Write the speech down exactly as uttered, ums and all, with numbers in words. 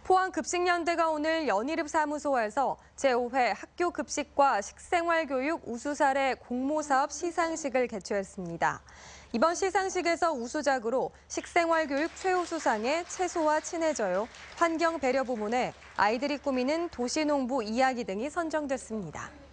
포항급식연대가 오늘 연희읍사무소에서 제오 회 학교급식과 식생활교육 우수사례 공모사업 시상식을 개최했습니다. 이번 시상식에서 우수작으로 식생활교육 최우수상에 채소와 친해져요, 환경배려 부문에 아이들이 꾸미는 도시농부 이야기 등이 선정됐습니다.